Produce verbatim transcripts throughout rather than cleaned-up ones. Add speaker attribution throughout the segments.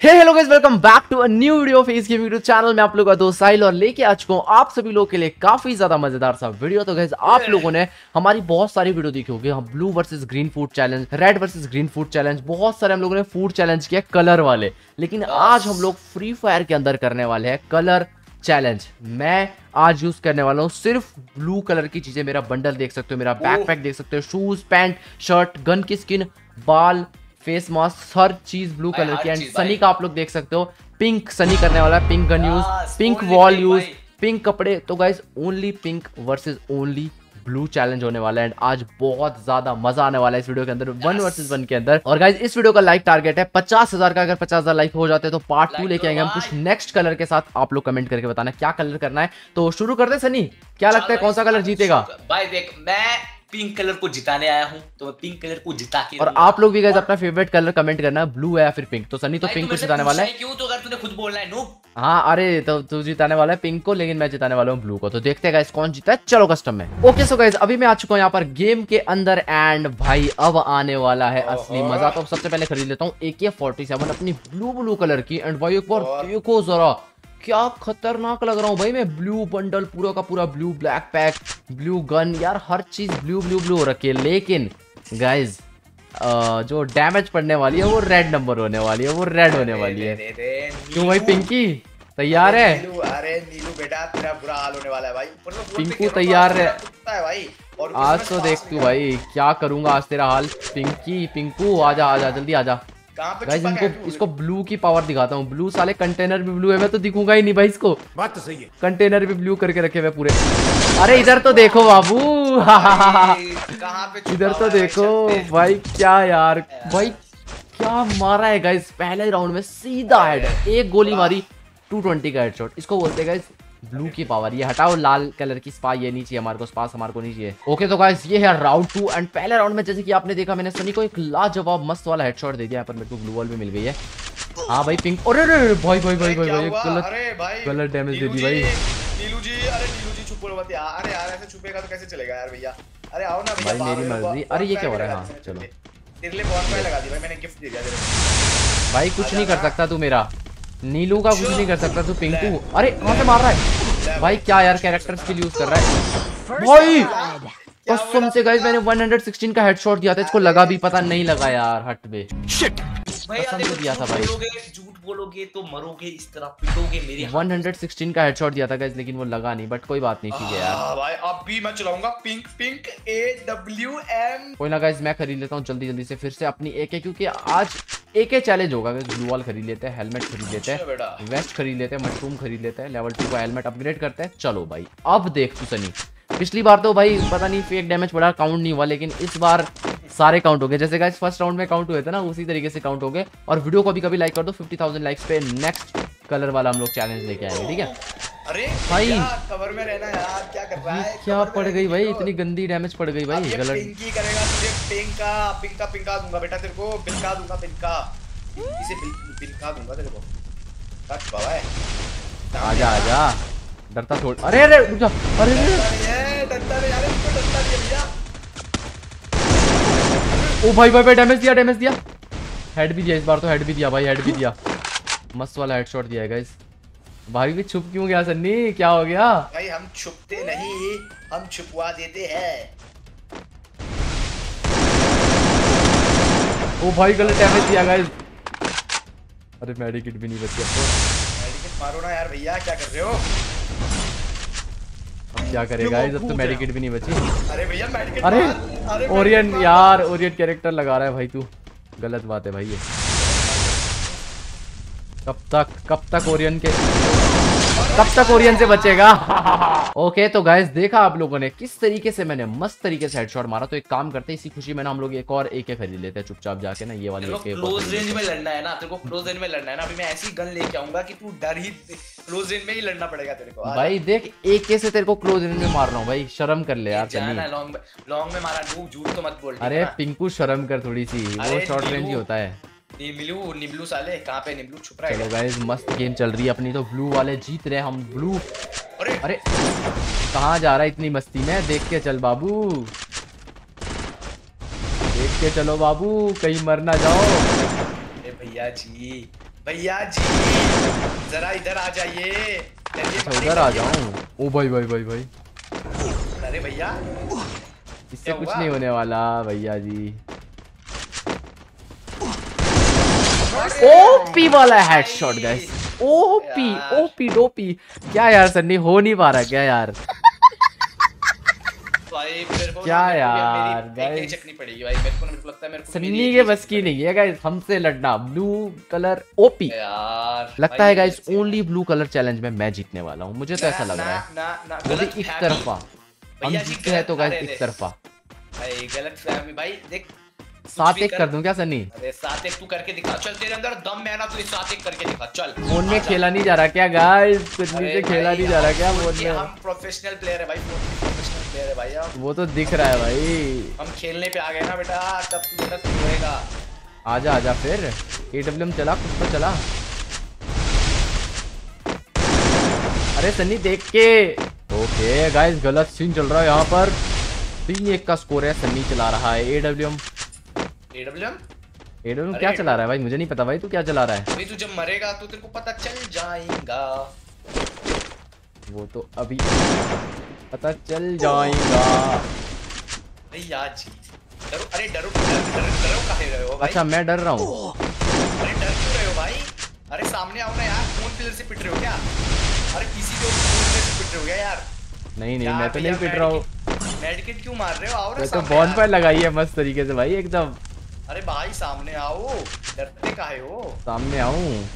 Speaker 1: Hey hello guys, welcome back to a new video of S gaming YouTube channel में आप लोगों का दोस्त साहिल और लेके आ चुका हूँ आप सभी लोगों के लिए काफी ज्यादा मजेदार सा वीडियो। तो गाइस आप लोगों ने हमारी बहुत सारी वीडियो देखी होगी, हम blue versus green food challenge, red versus green food challenge, बहुत सारे हम लोगों ने फूड चैलेंज किया कलर वाले। लेकिन आज हम लोग फ्री फायर के अंदर करने वाले हैं कलर चैलेंज। मैं आज यूज करने वाला हूँ सिर्फ ब्लू कलर की चीजें। मेरा बंडल देख सकते हो, मेरा बैकपैक देख सकते हो, शूज, पैंट, शर्ट, गन की स्किन, बाल, फेस मास्क, हर चीज ब्लू कलर की। एंड सनी का आप लोग देख सकते हो, पिंक सनी करने वाला है, pink gun use, pink wall use, pink कपड़े। तो guys only pink versus only blue challenge होने वाला है। एंड आज बहुत ज्यादा मजा आने वाला है इस वीडियो के अंदर, वन वर्सेस वन के अंदर। और गाइस इस वीडियो का लाइक टारगेट है पचास हजार का। अगर पचास हजार लाइक हो जाते हैं तो पार्ट टू लेके आएंगे हम कुछ नेक्स्ट कलर के साथ। आप लोग कमेंट करके बताना क्या कलर करना है। तो शुरू करते हैं सनी, क्या लगता है कौन सा कलर जीतेगा?
Speaker 2: भाई देख, मैं पिंक कलर को जिताने आया हूँ तो मैं पिंक कलर को जिता के।
Speaker 1: और आप लोग भी गाइस अपना फेवरेट कलर कमेंट करना, ब्लू है या फिर पिंक। तो सनी तो पिंक को जिताने वाला है।
Speaker 2: क्यों? तो अगर तूने खुद बोलना है नूब।
Speaker 1: हाँ अरे तो तू जिताने वाला है पिंक को, लेकिन मैं जिताने वाला हूँ ब्लू को। तो देखते हैं गाइस कौन जीता है। चलो कस्टम में। ओके सो गाइस अभी मैं आ चुका हूँ यहाँ पर गेम के अंदर। एंड भाई अब आने वाला है असली मजा। तो सबसे पहले खरीद लेता हूँ ए के फोर्टी सेवन अपनी ब्लू ब्लू कलर की। एंड भाई एक बार देखो जरा क्या खतरनाक लग रहा हूँ भाई मैं। ब्लू बंडल पूरा का पूरा, blue black pack, blue gun, यार हर चीज ब्लू ब्लू ब्लू हो रखी है। लेकिन गाइज जो डैमेज पड़ने वाली है वो रेड नंबर होने वाली है, वो रेड होने वाली है। क्यों भाई पिंकी तैयार है?
Speaker 3: अरे नीलू बेटा तेरा बुरा हाल होने वाला है भाई।
Speaker 1: पिंकू तैयार है
Speaker 3: भाई। और
Speaker 1: आज तो देख तू भाई क्या करूंगा आज तेरा हाल। पिंकी पिंकू आजा आजा जल्दी आजा। गाइस इनको इसको ब्लू की पावर दिखाता हूँ। ब्लू साले कंटेनर भी ब्लू है, मैं तो दिखूंगा ही नहीं भाई इसको। बात तो सही है, कंटेनर भी ब्लू करके रखे हुए पूरे। अरे इधर तो देखो बाबू, इधर तो देखो भाई। क्या यार भाई क्या मारा है गाइस पहले राउंड में, सीधा हेड, एक गोली मारी, टू ट्वेंटी का हेडशॉट। इसको बोलते हैं गाइस ब्लू की पावर। ये हटाओ लाल कलर की स्पा, ये नहीं चाहिए हमारे को, स्पास हमारे को नहीं चाहिए। ओके तो गाइस ये है राउंड टू। एंड पहले राउंड में जैसे कि आपने देखा मैंने सनी को एक लाजवाब मस्त वाला हेडशॉट दे दिया। यहाँ पर मेरे को ग्लू वॉल भी मिल गई है। हाँ भाई पिंक, अरे अरे भाई भाई भाई भाई भाई गलत गलत डैमेज दे दी भाई।
Speaker 3: नीलू जी, अरे नीलू जी चुप मत यार। अरे यार ऐसे छुपेगा तो कैसे चलेगा यार भैया। अरे आओ ना भैया,
Speaker 1: भाई मेरी मर्जी। अरे ये क्या हो रहा है? हाँ चलो
Speaker 3: तेरे लिए बॉन्ड लगा दी भाई, मैंने गिफ्ट दे दिया तेरे को।
Speaker 1: भाई कुछ नहीं कर सकता तू मेरा, नीलू का कुछ नहीं कर सकता तू पिंकू। अरे कहाँ से मार रहा है भाई? क्या यार कैरेक्टर स्किल यूज कर रहा है भाई। कसम से गाइस मैंने एक सौ सोलह का हेडशॉट दिया था, इसको लगा भी पता नहीं लगा यार। हट बे शिट, कसम से दिया था भाई।
Speaker 2: झूठ बोलोगे तो मरोगे, इस तरह पिटोगे मेरी।
Speaker 1: एक सौ सोलह का हेडशॉट दिया था गाइस, लेकिन वो लगा नहीं। बट कोई बात नहीं, ठीक है यार
Speaker 3: भाई। अब भी मैं चलाऊंगा pink pink A W M.
Speaker 1: कोई ना गाइस मैं खरीद लेता हूँ जल्दी जल्दी से फिर से अपनी ए के, क्योंकि आज ए के चैलेंज होगा। ब्लू वॉल खरीद लेते हैं, हेलमेट खरीद लेते हैं, वेस्ट खरीद लेते हैं, मशरूम खरीद लेते हैं, लेवल टू का हेलमेट अपग्रेड करते हैं। चलो भाई अब देख तू सनी, पिछली बार तो भाई पता नहीं फेक डैमेज पड़ा, काउंट नहीं हुआ, लेकिन इस बार सारे काउंट हो गए। जैसे गाइस फर्स्ट राउंड में काउंट हुए थे ना, उसी तरीके से काउंट हो गए। और वीडियो को भी कभी लाइक कर दो, फिफ्टी थाउजेंड लाइक्स पे नेक्स्ट कलर वाला हम लोग चैलेंज लेके आएंगे, ठीक है?
Speaker 3: अरे
Speaker 1: भाई
Speaker 3: कवर में रहना यार, क्या कर रहा है?
Speaker 1: क्या पड़ गई भाई, इतनी गंदी डैमेज पड़ गई भाई। गलत
Speaker 3: पिंकी करेगा तुझे, पिंका पिंका पिंका दूंगा बेटा तेरे को, पिंका दूंगा, पिंका इसे पिंका दूंगा तेरे को। टच बाबा है,
Speaker 1: आजा आजा, डरता छोड़। अरे अरे रुक जा, अरे
Speaker 3: ये डरता नहीं यार, इसको डरता नहीं भैया।
Speaker 1: ओ भाई भाई भाई डैमेज दिया, डैमेज दिया, हेड भी दिया इस बार तो, हेड भी दिया भाई, हेड भी दिया, मस्त वाला हेडशॉट दिया है गाइस। भाई भी छुप क्यों गया सन्नी, क्या हो गया?
Speaker 3: भाई हम छुपते नहीं, हम छुपवा देते हैं।
Speaker 1: ओ भाई गलत डैमेज दिया गाइस। अरे मेडिकेट भी नहीं बची अब तो।
Speaker 3: मेडिकेट मारो ना यार भैया, क्या कर रहे हो?
Speaker 1: अब क्या करेगा गाइस, अब तो मेडिकेट भी नहीं बची।
Speaker 3: अरे भैया मेडिकेट।
Speaker 1: अरे ओरियन यार, ओरियन कैरेक्टर लगा रहा है भाई तू, गलत बात है भाई ये। कब तक कब तक ओरियन के कब तक ओरियन से बचेगा? ओके तो गाइस देखा आप लोगों ने किस तरीके से मैंने मस्त तरीके से हेडशॉट मारा। तो एक काम करते हैं, इसी खुशी में ना हम लोग एक और एके खरीद लेते हैं चुपचाप जाके ना। ये वाली एके
Speaker 2: क्लोज रेंज में लड़ना है ना तेरे को, क्लोज रेंज में लड़ना है ना। अभी मैं ऐसी गन लेके आऊंगा कि तू डर ही, क्लोज रेंज में ही लड़ना पड़ेगा तेरे को
Speaker 1: भाई। देख एके से तेरे को क्लोज रेंज में मार रहा हूँ भाई, शर्म कर ले यार।
Speaker 2: लॉन्ग लॉन्ग में मारा, झूठ तो मत बोल।
Speaker 1: अरे पिंकू शर्म कर थोड़ी सी, वो शॉर्ट रेंज ही होता है।
Speaker 2: निब्लू निब्लू साले कहाँ पे निब्लू छुप रहा है?
Speaker 1: चलो गाइस मस्त गेम चल रही है अपनी तो, ब्लू वाले जीत रहे हम। ब्लू अरे अरे कहाँ जा रहा है इतनी मस्ती में? देख के चल बाबू, देख के चलो बाबू, कहीं मर ना जाओ।
Speaker 2: अरे भैया जी
Speaker 3: भैया जी जरा इधर आ जाइए।
Speaker 1: अच्छा उधर आ जाऊं? ओ भाई भाई भाई भाई,
Speaker 3: अरे भैया
Speaker 1: इससे कुछ नहीं होने वाला भैया जी। ओपी वाला headshot guys, OP OP dopey. क्या यार सन्नी, हो नहीं पा रहा क्या यार?
Speaker 3: भाई मेरे को
Speaker 1: क्या यार
Speaker 3: गाइस चकनी पड़ेगी भाई, मेरे को मेरे को लगता है मेरे को
Speaker 1: सन्नी के बस की नहीं है गाइस हमसे लड़ना। ब्लू कलर ओपी
Speaker 3: यार
Speaker 1: लगता है guys, only blue colour challenge में मैं जीतने वाला हूँ, मुझे तो ऐसा लग रहा है।
Speaker 3: ना ना
Speaker 1: वो भी एक तरफा, हम जीते हैं तो गाइस एक तरफा।
Speaker 3: भाई गलत फहमी भाई, देख
Speaker 1: सात एक कर दूं क्या सन्नी?
Speaker 3: अरे सात एक तू करके दिखा, चल तेरे अंदर दम है ना, तू सात एक करके दिखा चल।
Speaker 1: फोन में खेला नहीं जा रहा क्या गाइस? सन्नी से खेला नहीं जा रहा क्या फोन में?
Speaker 3: हम प्रोफेशनल प्लेयर है भाई, प्रोफेशनल प्लेयर है भाई हम।
Speaker 1: वो तो दिख रहा है भाई,
Speaker 3: हम खेलने पे आ गए ना बेटा, तब तू मेहनत करेगा।
Speaker 1: आजा आजा फिर। एडब्ल्यूएम चला, कुछ तो चला। अरे सन्नी देख के। ओके गाइस गलत सीन चल रहा है यहाँ पर। तीन एक का स्कोर है, सन्नी चला रहा है एडब्ल्यूएम।
Speaker 3: एडब्ल्यूएम
Speaker 1: एडब्ल्यूएम क्या चला रहा है भाई? मुझे नहीं पता भाई, तू क्या चला रहा है?
Speaker 3: भाई तू जब मरेगा तो तेरे को पता चल जाएगा।
Speaker 1: वो तो अभी पता चल जाएगा
Speaker 3: भैया जी। डरो, अरे डरो डरो डरो, डरो काहे रहे हो भाई?
Speaker 1: अच्छा मैं डर रहा हूँ।
Speaker 3: अरे डर क्यों रहे हो भाई? अरे सामने आओ ना यार, फोन पिलर से पिट रहे हो क्या? अरे पीसी के ऊपर से पिट रहे हो क्या यार?
Speaker 1: नहीं नहीं मैं तो नहीं पिट रहा हूँ।
Speaker 3: मेडिकेट क्यों मार रहे हो? आओ ना
Speaker 1: मैं तो
Speaker 3: सामने।
Speaker 1: बॉनफायर लगाई है मस्त तरीके से भाई एकदम।
Speaker 3: अरे भाई सामने आओ, डरते काहे हो?
Speaker 1: सामने आऊं?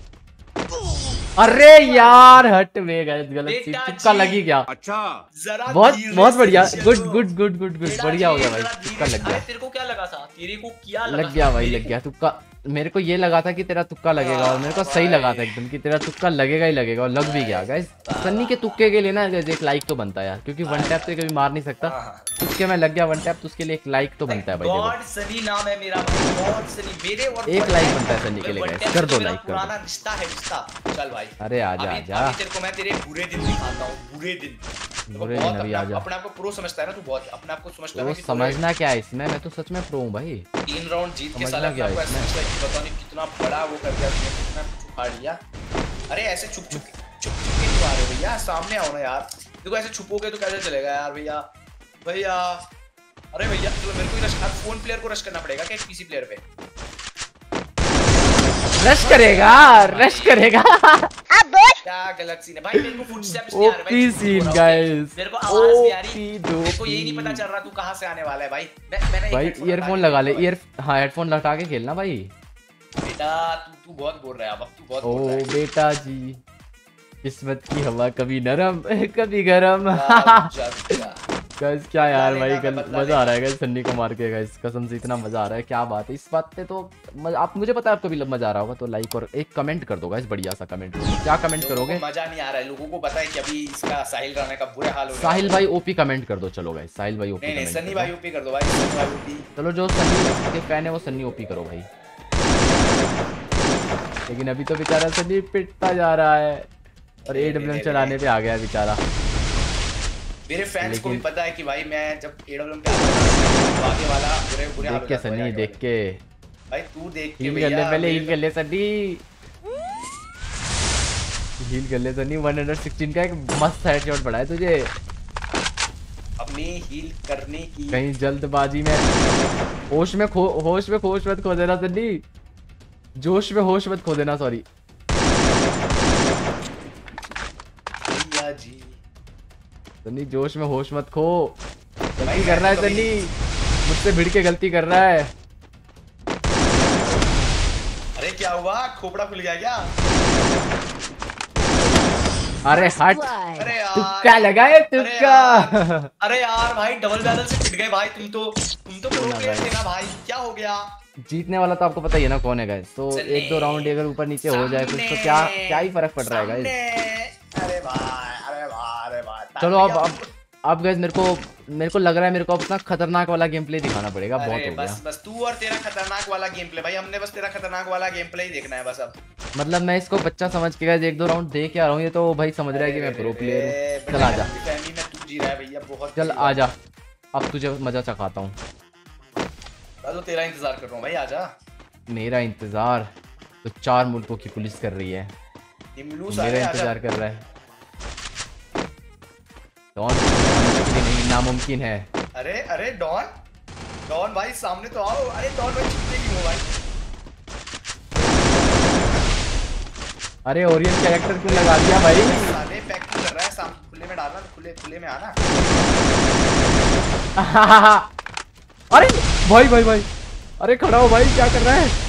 Speaker 1: अरे यार हट में गए, गलत सीट, तुक्का लगी क्या?
Speaker 2: अच्छा
Speaker 3: जरा
Speaker 1: बहुत बहुत बढ़िया,
Speaker 3: चलो।
Speaker 1: Good good good good good, बढ़िया हो गया भाई, तुक्का लग गया।
Speaker 3: तेरे को क्या लगा था? तेरे को क्या लगा?
Speaker 1: लग गया भाई, लग गया तुक्का। मेरे को ये लगा था कि तेरा तुक्का लगेगा और मेरे को सही लगा था एकदम कि तेरा तुक्का लगेगा ही लगेगा, और लग भी गया। गाइस सन्नी के तुक्के के लिए ना एक लाइक तो बनता है यार, क्योंकि वन टैप तो कभी मार नहीं सकता। तुक्के में लग गया वन टैप तो उसके लिए एक लाइक तो बनता है भाई।
Speaker 3: गॉड सनी नाम है मेरा, गॉड सनी मेरे और
Speaker 1: एक लाइक बनता है सन्नी के लिए गाइस, कर दो लाइक, कर
Speaker 3: पुराना रिश्ता है रिश्ता। चल भाई
Speaker 1: अरे आजा आजा,
Speaker 3: तेरे को मैं तेरे बुरे दिन दिखाता हूँ, बुरे दिन।
Speaker 1: बुरे दिन अभी आजा।
Speaker 3: अपने आप को प्रो समझता है ना तू, बहुत अपने आप को समझता है
Speaker 1: तो समझना क्या है इसमें, मैं तो सच में प्रो हूँ भाई।
Speaker 3: तीन राउंड जीत के
Speaker 1: समझना
Speaker 3: साला
Speaker 1: क्या है
Speaker 3: आपको
Speaker 1: इसमें?
Speaker 3: ऐसा लगता है कि पता नहीं कितना बड़ा वो कर दिया तुमने, कितना कुछ उखाड़ लिया। अरे ऐसे छुप छुप छुप छुप के क्यों आ रहे हो भैया? सामने आओ ना यार, देखो ऐसे छुपोगे तो कैसे चलेगा यार भैया? भैया अरे भैया चलो, मेरे को ही रश, फोन प्लेयर को रश करना पड़ेगा क्या पीसी प्लेयर पे?
Speaker 1: रश करेगा, रश करेगा।
Speaker 3: क्या गलत सीन है भाई? मेरे को फुटस्टेप्स नहीं आ रहे भाई।
Speaker 1: ओपी सीन गाइस,
Speaker 3: मेरे को आवाज नहीं आ रही,
Speaker 1: ओपी
Speaker 3: मेरे को यही नहीं पता चल रहा तू कहां से आने वाला है भाई। मैं मैंने
Speaker 1: भाई ईयरफोन लगा ले, ईयर हाँ हेडफोन लगा के खेलना भाई।
Speaker 3: बेटा तू तू बहुत बोल रहा है, अब तू बहुत
Speaker 1: ओ
Speaker 3: बोल रहा है।
Speaker 1: बेटा जी, किस्मत की हवा कभी नरम कभी गरम। गाइस क्या यार भाई, कल मजा आ रहा है गाइस सन्नी को मार के, गाइस कसम से इतना मजा आ रहा है, क्या बात है। इस बात पे तो आप, मुझे पता है आपको भी मजा आ रहा होगा, तो लाइक और एक कमेंट कर दो गाइस, बढ़िया सा कमेंट। क्या कमेंट करोगे?
Speaker 3: मजा नहीं आ रहा है, लोगों को पता है कि अभी इसका साहिल राणा का बुरा हाल हो रहा है।
Speaker 1: साहिल भाई ओपी कमेंट कर दो, चलो गाइस साहिल भाई ओपी
Speaker 3: नहीं नहीं
Speaker 1: कमेंट
Speaker 3: सन्नी
Speaker 1: कर
Speaker 3: भाई ओपी कर दो भाई, सन्नी भाई ओपी।
Speaker 1: चलो जो सन्नी के फैन है वो सन्नी ओपी करो भाई। लेकिन अभी तो बेचारा सन्नी पिटता जा रहा है और एडब्ल्यूएम चलाने पे आ गया बेचारा।
Speaker 3: मेरे फैंस को भी पता है कि भाई मैं जब एडब्ल्यूएम पे आता हूं आगे वाला बुरे बुरे हाल
Speaker 1: देख के सन्नी, देख के
Speaker 3: भाई तू देख के
Speaker 1: हील कर ले, पहले हील कर ले सन्नी, हील कर ले सन्नी। एक सौ सोलह का एक मस्त हेडशॉट पड़ा है तुझे,
Speaker 3: अपनी हील करने की
Speaker 1: कहीं जल्दबाजी में। होश में खो, होश में होश मत खो देना सन्नी, जोश में होश मत खो देना, सॉरी
Speaker 3: भैया जी।
Speaker 1: सन्नी जोश में होश मत खो, गलती कर रहा है सन्नी, मुझसे भिड़ के गलती कर रहा है।
Speaker 3: अरे क्या हुआ, खोपड़ा खुल गया क्या?
Speaker 1: अरे हट,
Speaker 3: अरे यार
Speaker 1: तुक्का लगाए तुक्का।
Speaker 3: अरे यार भाई डबल बैरल से पिट गए भाई, तुम तो तुम तो प्रो प्लेयर थे ना भाई, क्या हो गया?
Speaker 1: जीतने वाला तो आपको पता ही है ना कौन है गाइस, तो एक दो राउंड अगर ऊपर नीचे हो जाए कुछ तो क्या क्या ही फर्क पड़ रहा है गाइस।
Speaker 3: अरे भाई अरे भाई अरे भाई,
Speaker 1: चलो अब अब अब गाइस मेरे को मेरे को लग रहा है मेरे को अपना खतरनाक वाला गेम प्ले दिखाना पड़ेगा, बहुत हो गया।
Speaker 3: बस बस तू और तेरा खतरनाक वाला गेम प्ले भाई, हमने बस तेरा खतरनाक वाला गेम प्ले ही देखना है बस अब।
Speaker 1: मतलब मैं इसको बच्चा समझ के गाइस एक दो राउंड दे के आ रहा हूँ, ये तो भाई समझ रहा है कि मैं प्रो प्लेयर हूँ। चल आजा,
Speaker 3: फैमिली में तू जी रहा है भैया बहुत।
Speaker 1: चल आजा, अब तुझे मजा चखाता हूँ।
Speaker 3: तो तेरा इंतजार कर रहा हूँ भाई, आजा।
Speaker 1: मेरा इंतजार तो चार मुल्कों की पुलिस कर रही है, मेरा इंतजार कर रहा है। डॉन नहीं, नामुमकिन है।
Speaker 3: अरे अरे डॉन डॉन भाई सामने तो आओ। अरे डॉन भाई छुपने की हो भाई।
Speaker 1: अरे ओरियन कैरेक्टर क्यों लगा दिया भाई?
Speaker 3: साले पैक क्यों कर रहा है? सामने खुले में डालना, तो खुले खुले में आना।
Speaker 1: अरे भाई भाई भाई, अरे खड़ा हो भाई, क्या कर रहा है?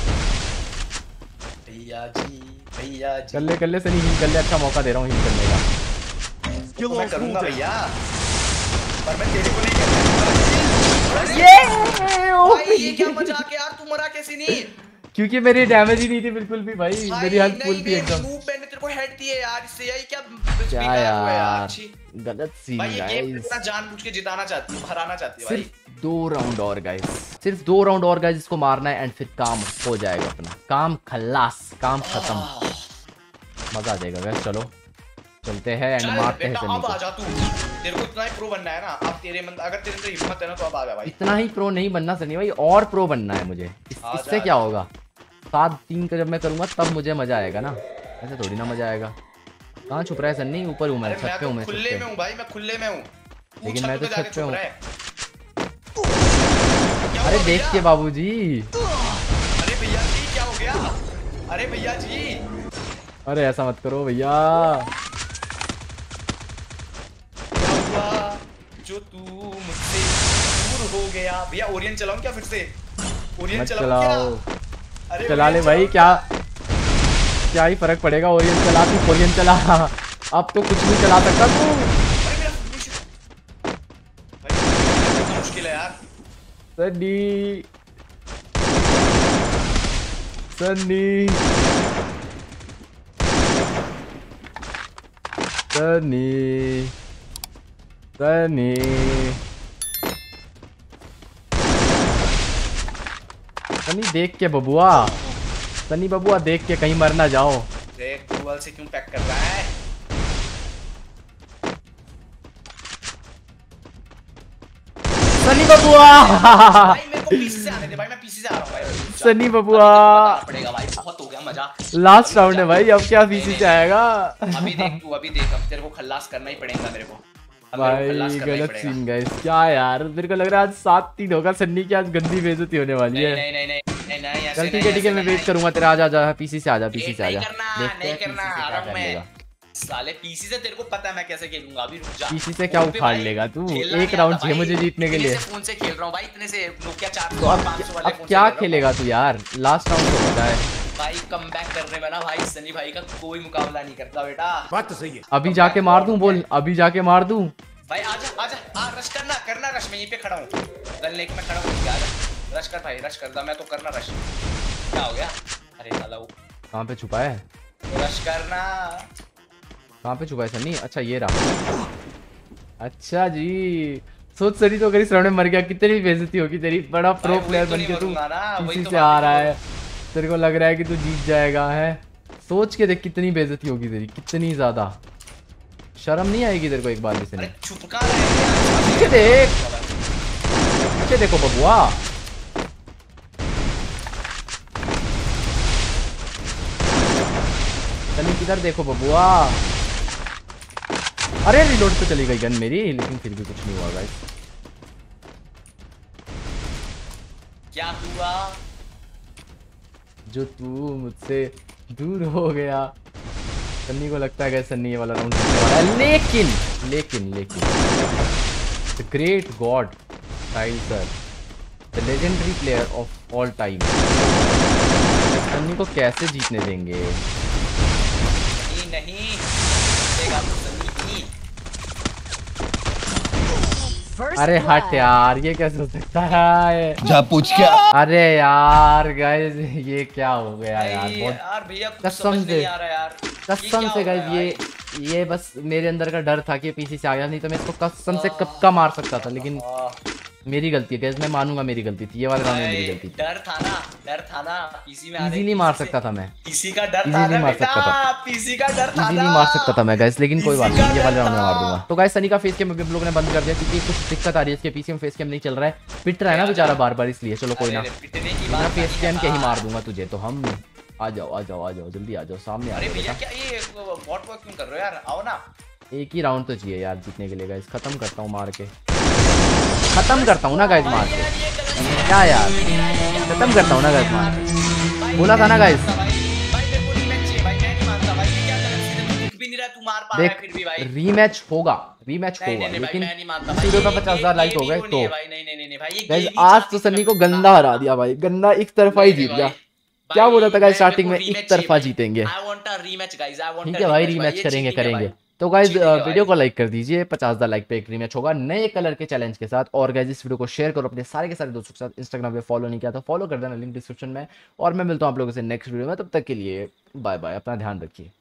Speaker 3: भैया जी भैया जी
Speaker 1: कर ले कर ले सनी, हील कर ले, अच्छा मौका दे रहा हूँ हील करने का।
Speaker 3: तो मैं करूंगा भैया, पर मैं तेरे को नहीं कहता।
Speaker 1: ये
Speaker 3: भाई ये क्या मजाक है यार, तू मरा कैसे नहीं?
Speaker 1: क्योंकि मेरी डैमेज ही नहीं थी बिल्कुल भी भाई, मेरी हेल्थ फुल थी एकदम।
Speaker 3: मूव मैंने तेरे को हेड दिए यार, इससे यही क्या
Speaker 1: क्या यार, गलत सीन
Speaker 3: भाई। ये गेम
Speaker 1: गाइस,
Speaker 3: पूरा जानबूझ के जिताना चाहती है, हराना चाहती है भाई।
Speaker 1: सिर्फ दो राउंड और गाइस, सिर्फ दो राउंड और गाइस, इसको मारना है एंड फिर काम हो जाएगा अपना, काम खल्लास, काम खत्म, मजा आ जाएगा गाइस। चलो चलते हैं एंड मारते हैं सनी
Speaker 3: अब
Speaker 1: को।
Speaker 3: आ जा तू, तेरे को इतना ही प्रो बनना है ना अब। तेरे मन अगर तेरे अंदर हिम्मत है ना तो अब आ जा भाई।
Speaker 1: इतना ही प्रो नहीं बनना सनी भाई, और प्रो बनना है मुझे। इस, इससे क्या होगा, सात तीन का जब मैं करूंगा तब मुझे मजा आएगा ना, ऐसे थोड़ी ना मजा आएगा। कहाँ छुप रहा है सन्नी? ऊपर हूँ मैं, छत पे हूँ मैं,
Speaker 3: खुले में हूँ भाई, मैं खुले में हूँ,
Speaker 1: लेकिन मैं तो छत पे हूँ।
Speaker 3: क्या
Speaker 1: अरे
Speaker 3: हुआ
Speaker 1: देख
Speaker 3: भैया?
Speaker 1: के बाबूजी,
Speaker 3: अरे भैया जी क्या हो गया? अरे भैया जी,
Speaker 1: अरे ऐसा मत करो भैया।
Speaker 3: क्या हुआ जो तू मुझसे दूर हो गया? भैया ओरियन चलाऊं क्या फिर से? ओरियन
Speaker 1: मत
Speaker 3: चलाऊं क्या?
Speaker 1: चलाओ,
Speaker 3: अरे
Speaker 1: चला ले
Speaker 3: ओरियन
Speaker 1: भाई,
Speaker 3: चलाऊं
Speaker 1: क्या क्या ही फर्क पड़ेगा। ओरियन चला तू, ओरियन चला, अब तो कुछ नहीं चला सकता तू।
Speaker 3: भाई मेरा फिनिश भाई कितना मुश्किल है यार।
Speaker 1: सन्नी सन्नी सन्नी सन्नी सन्नी देख के बबुआ, सन्नी बबुआ देख के कहीं मर ना जाओ।
Speaker 3: देख गूगल से क्यों पैक कर रहा है?
Speaker 1: सन्नी बबुआ
Speaker 3: भाई मेरे को पीसी से आने दे भाई, मैं पीसी से आ रहा हूं भाई।
Speaker 1: सन्नी बबुआ
Speaker 3: पड़ेगा भाई, बहुत हो गया मजा।
Speaker 1: लास्ट राउंड है भाई, अब क्या पीसी से आएगा?
Speaker 3: अभी देख तू, अभी देख, अब तेरे को खल्लास करना ही पड़ेगा मेरे को। अब मेरे को
Speaker 1: भाई
Speaker 3: खल्लास करना ही
Speaker 1: गलत
Speaker 3: पड़ेगा।
Speaker 1: सीन गाइस, क्या यार, मेरे को लग रहा है आज सात तीन होगा। सन्नी की आज गंदी बेइज्जती होने वाली
Speaker 3: नहीं
Speaker 1: है।
Speaker 3: नहीं नहीं नहीं नहीं नहीं ऐसे
Speaker 1: चल ठीक
Speaker 3: नहीं,
Speaker 1: है ठीक है,
Speaker 3: ऐसे
Speaker 1: मैं
Speaker 3: नहीं।
Speaker 1: वेट करूंगा तेरा। आजा आजा पीसी से, आजा पीसी
Speaker 3: वेट
Speaker 1: से
Speaker 3: नहीं
Speaker 1: आजा,
Speaker 3: करना,
Speaker 1: देखते
Speaker 3: नहीं
Speaker 1: हैं
Speaker 3: करना,
Speaker 1: पीसी से
Speaker 3: आ
Speaker 1: क्या
Speaker 3: रहा हूं
Speaker 1: कर
Speaker 3: मैं।
Speaker 1: लेगा।
Speaker 3: साले पीसी से तेरे को पता है मैं कैसे खेलूंगा, अभी रुक जा।
Speaker 1: पीसी से क्या
Speaker 3: फोन पे
Speaker 1: उखाड़
Speaker 3: भाई
Speaker 1: लेगा तू?
Speaker 3: खेलना
Speaker 1: एक
Speaker 3: नहीं
Speaker 1: राउंड
Speaker 3: आता
Speaker 1: चाहिए
Speaker 3: भाई,
Speaker 1: मुझे जीतने के
Speaker 3: इतने
Speaker 1: लिए।
Speaker 3: से फोन से खेल रहा हूं भाई, इतने से नोकिया चार
Speaker 1: तो
Speaker 3: सौ
Speaker 1: अब
Speaker 3: पाँच सौ वाले
Speaker 1: अब
Speaker 3: फोन से
Speaker 1: क्या
Speaker 3: खेल रहा हूं।
Speaker 1: खेलेगा तू यार? लास्ट राउंड तो होता है
Speaker 3: भाई कमबैक करने में ना भाई सनी भाई का कोई मुकाबला नहीं करता बेटा।
Speaker 4: बात तो सही है।
Speaker 1: अभी जाके मार दूं? बोल अभी जाके मार दूं?
Speaker 3: भाई आजा आजा, आ रश करना करना रश, मैं यहीं पे खड़ा हूं, गन लेके मैं खड़ा हूं, आजा रश कर भाई, रश कर दा, मैं तो करना रश। क्या हो गया? अरे साला वो
Speaker 1: कहाँ पे छुपा है?
Speaker 3: रश करना।
Speaker 1: कहाँ पे छुपा है सन्नी? अच्छा ये रहा। अच्छा जी, सोच सनी तो अगर इस राउंड में मर गया कितनी बेइज्जती होगी तेरी। बड़ा प्रो
Speaker 3: वही
Speaker 1: प्लेयर
Speaker 3: तो
Speaker 1: बन
Speaker 3: नहीं
Speaker 1: के तू
Speaker 3: मरूंगा ना, वही
Speaker 1: किसी
Speaker 3: तो
Speaker 1: से
Speaker 3: बात
Speaker 1: आ
Speaker 3: है।
Speaker 1: रहा है, तेरे को लग रहा है कि तू जीत जाएगा है। सोच के देख कितनी बेइज्जती होगी तेरी, कितनी ज्यादा। शर्म नहीं आएगी तेरे को एक बार भी सनी?
Speaker 3: अरे छुपका रहे हैं
Speaker 1: पीछे देख, पीछे देखो बबुआ। सनी किधर देखो बबुआ। अरे रिलोड पे चली गई गन मेरी, लेकिन फिर भी कुछ नहीं हुआ गाइस।
Speaker 3: क्या हुआ?
Speaker 1: जो तू मुझसे दूर हो गया। सन्नी को लगता है गाइस सन्नी ये वाला राउंड जीतने वाला है, लेकिन लेकिन लेकिन the great god Sahil sir, the legendary player of all time, Sunny को कैसे जीतने देंगे?
Speaker 3: नहीं नहीं देगा तो सनी ही।
Speaker 1: अरे हट यार, ये कैसे हो सकता है?
Speaker 4: जा पूछ क्या?
Speaker 1: अरे यार गाइस ये क्या हो गया यार?
Speaker 3: नहीं
Speaker 1: बहुत
Speaker 3: यार भैया कुछ
Speaker 1: कसम
Speaker 3: समझ
Speaker 1: से-
Speaker 3: नहीं आ रहा यार।
Speaker 1: कसम से गाइस ये ये बस मेरे अंदर का डर था कि पीसी से आ गया, नहीं तो मैं इसको कसम से कब का मार सकता था। लेकिन मेरी गलती है गाइस, मैं मानूंगा मेरी गलती थी, ये वाले राउंड में मेरी गलती थी।
Speaker 3: डर था ना, डर था ना पीसी में आने।
Speaker 1: इजीली मार सकता था मैं,
Speaker 3: पीसी का डर
Speaker 1: Easily
Speaker 3: था ना
Speaker 1: मार
Speaker 3: बेटा,
Speaker 1: सकता था।
Speaker 3: पीसी का डर था
Speaker 1: इजीली
Speaker 3: ना।
Speaker 1: मार सकता था मैं गाइस, लेकिन कोई बात
Speaker 3: Easy
Speaker 1: नहीं, ये
Speaker 3: का
Speaker 1: वाले
Speaker 3: डर
Speaker 1: राउंड में मार
Speaker 3: था।
Speaker 1: दूंगा। तो गाइस सनी का फेस कैम हम लोगों ने बंद कर दिया क्योंकि कुछ दिक्कत आ रही है इसके पीसी में, फेस कैम नहीं चल रहा है, पिट रहा है ना बेचारा बार बार, इसलिए चलो कोई ना,
Speaker 3: अरे पिटने की
Speaker 1: बिना
Speaker 3: बात
Speaker 1: फेस
Speaker 3: नहीं
Speaker 1: कैम
Speaker 3: है
Speaker 1: के ही
Speaker 3: यार।
Speaker 1: मार दूंगा तुझे तो हम। आ जाओ आ जाओ आ जाओ जल्दी आ जाओ सामने आ
Speaker 2: अरे
Speaker 1: जाओ
Speaker 2: भैया
Speaker 1: बेटा।
Speaker 2: क्या ये बॉट वर्क क्यों कर रहे हो यार, आओ ना।
Speaker 1: एक ही राउंड तो चाहिए यार जीतने के लिए गाइस, खत्म करता हूँ मार के, खत्म करता हूँ ना गाइस मार
Speaker 2: भाई
Speaker 1: के,
Speaker 2: यार ये गलत
Speaker 1: क्या यार खत्म करता हूँ ना गाइस मार के, बोला था ना गाइस।
Speaker 2: भाई मेरे को रीमैच चाहिए भाई, मैं नहीं मानता भाई, ये क्या गलत चीज़ है, तू दिख भी नहीं रहा, तू मार पा रहा है
Speaker 1: देख
Speaker 2: फिर भी भाई।
Speaker 1: रीमैच होगा, रीमैच
Speaker 2: नहीं
Speaker 1: होगा
Speaker 2: नहीं नहीं भाई,
Speaker 1: लेकिन
Speaker 2: मैं नहीं मानता
Speaker 1: इस
Speaker 2: भाई,
Speaker 1: वीडियो
Speaker 2: ये
Speaker 1: पे पचास हजार लाइक हो गए तो
Speaker 2: भाई। नहीं नहीं नहीं भाई, ये
Speaker 1: गाइस
Speaker 2: गेम ही
Speaker 1: आज
Speaker 2: चाहती
Speaker 1: तो
Speaker 2: थी
Speaker 1: सन्नी
Speaker 2: मैं
Speaker 1: को गंदा हरा दिया भाई, गंदा एक तरफा ही
Speaker 2: नहीं,
Speaker 1: जीत
Speaker 2: नहीं
Speaker 1: गया।
Speaker 2: भाई।
Speaker 1: क्या बोला था गाइस
Speaker 2: भाई,
Speaker 1: स्टार्टिंग में
Speaker 2: मेरे को
Speaker 1: एक
Speaker 2: rematch
Speaker 1: तरफा
Speaker 2: चाहिए
Speaker 1: जीतेंगे।
Speaker 2: भाई। I want a rematch, guys. I want
Speaker 1: ठीक
Speaker 2: a
Speaker 1: है भाई
Speaker 2: rematch
Speaker 1: रीमैच
Speaker 2: ये
Speaker 1: करेंगे
Speaker 2: cheating है
Speaker 1: करेंगे।
Speaker 2: भाई।
Speaker 1: तो गाइज
Speaker 2: cheating है
Speaker 1: वीडियो
Speaker 2: भाई।
Speaker 1: को लाइक कर दीजिए, पचास हजार लाइक पे एक रीमैच होगा नए कलर के चैलेंज के साथ। और गाइज इस वीडियो को शेयर करो अपने सारे के सारे दोस्तों के साथ। इंस्टाग्राम पे फॉलो नहीं किया तो फॉलो कर देना, लिंक डिस्क्रिप्शन में। और मैं मिलता हूँ आप लोगों से नेक्स्ट वीडियो में, तब तक के लिए बाय बाय, अपना ध्यान रखिए।